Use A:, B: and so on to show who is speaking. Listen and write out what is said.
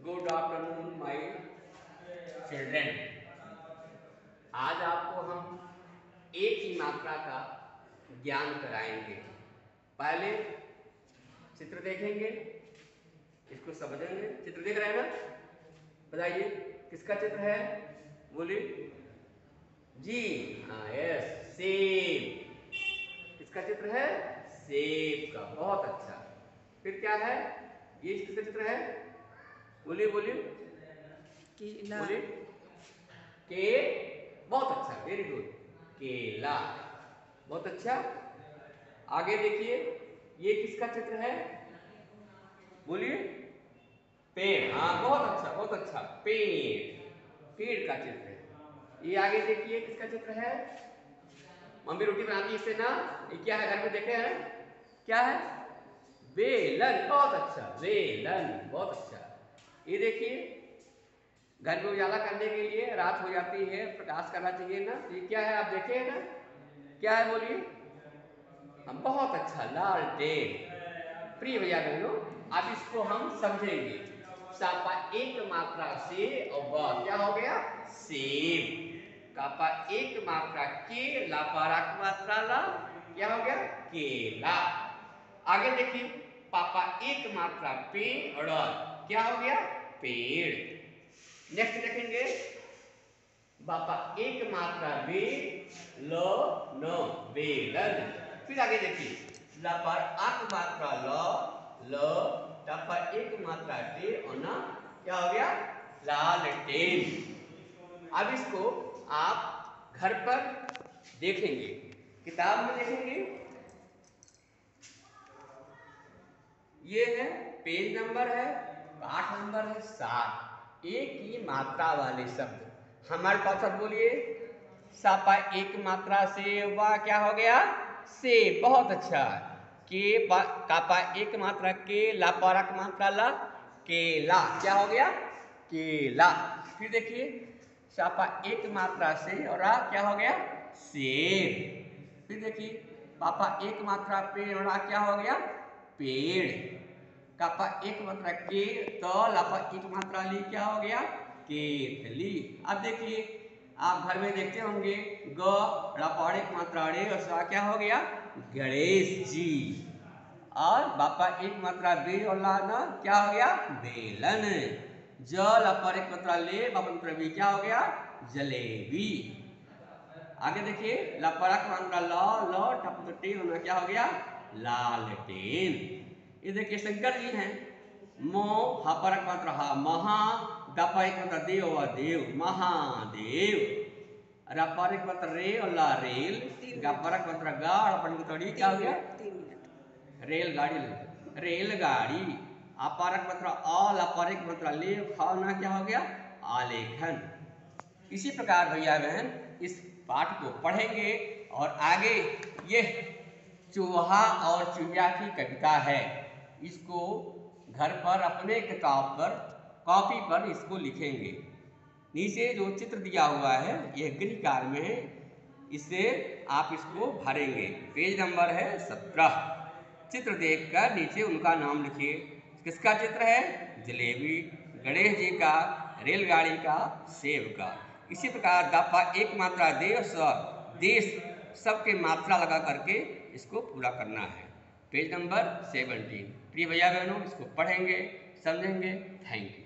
A: Good afternoon my children. आज आपको हम एक ही मात्रा का ज्ञान कराएंगे। पहले चित्र देखेंगे, इसको समझेंगे। चित्र देख रहे हैं ना? बताइए किसका चित्र है, बोलिए जी। हाँ, यस, सेब। किसका चित्र है? सेब का। बहुत अच्छा। फिर क्या है? ये किसका चित्र है? बोलिए बोलिए
B: केला।
A: बोलिए। के। बहुत अच्छा, वेरी गुड। केला। बहुत अच्छा। आगे देखिए, ये किसका चित्र है? बोलिए। पेड़। हाँ, बहुत अच्छा बहुत अच्छा, पेड़। पेड़ का चित्र है। ये आगे देखिए, किसका चित्र है? मम्मी रोटी बनाती है इससे ना। ये क्या है, घर में देखे हैं? क्या है? बेलन। बहुत अच्छा, बेलन। बहुत अच्छा। ये देखिए, घर में उजाला करने के लिए रात हो जाती है, प्रकाश करना चाहिए ना। ये क्या है, आप देखे हैं ना? क्या है, बोलिए। हम बहुत अच्छा, लालटेन। प्रिय भैया बहनों, अब इसको हम समझेंगे। सापा एक मात्रा से और ब क्या हो गया? सेब। कापा एक मात्रा के, लापारा की मात्रा ला क्या हो गया? केला। आगे देखिए, पापा एक मात्रा पे और क्या हो गया? पेड़। नेक्स्ट देखेंगे, बापा एक मात्रा बे, लो नो, बेलन। फिर आगे देखिए, ला पर आठ मात्रा ल, ला पर एक मात्रा डे और ना क्या हो गया? लालटेन। अब इसको आप घर पर देखेंगे, किताब में देखेंगे। ये है पेज नंबर है, पाठ नंबर है 7। एक ही मात्रा वाले शब्द हमारे पास। अब बोलिए, सापा एक मात्रा से वाह क्या हो गया? से। बहुत अच्छा। के कापा एक मात्रा के, लापारा की मात्रा ला, केला। क्या हो गया? केला। फिर देखिए, सापा एक मात्रा से और आ क्या हो गया? सेब। फिर देखिए, पापा एक मात्रा पे और आ क्या हो गया? पेड़। कापा एक मात्रा के, तो लापा एक मात्रा ली क्या हो गया? केतली। अब देखिए, आप घर में देखते होंगे, ग लापाड़े एक मात्रा रे और सा क्या हो गया? गणेश जी। और बापा एक मात्रा बे और ला ना क्या हो गया? बेलन। ज लापार एक मात्रा ले, बापा मात्रा बी क्या हो गया? जलेबी। आगे देखिए, लापारा की मात्रा ल टपटी होना क्या हो गया? लालटेन। ये देखिए, शंकर जी हैं। मो हापरक मात्रा हा, महा। दपा एक मात्रा देव व देव, महादेव। रपारिक मात्रा रे और ला, रेल। गपरक मात्रा गा और अपन की क्या हो गया?
B: 3 मिनट।
A: रेलगाड़ी। रेलगाड़ी। अपारक मात्रा अ, लापारिक मात्रा ले, खाना क्या हो गया? आलेखन। इसी प्रकार भैया बहन इस पाठ को पढ़ेंगे और आगे ये चूहा और चूहिया की कविता है। इसको घर पर अपने किताब पर, कॉपी पर इसको लिखेंगे। नीचे जो चित्र दिया हुआ है यह गृहकार में है, इससे आप इसको भरेंगे। पेज नंबर है 17। चित्र देखकर नीचे उनका नाम लिखिए। किसका चित्र है? जलेबी, गणेश जी का, रेलगाड़ी का, सेब का। इसी प्रकार दफा एक मात्रा देश देश सबके मात्रा लगा करके इसको पूरा करना है। Page number 17। प्रिय भैया बहनों, इसको पढ़ेंगे, समझेंगे। Thank you.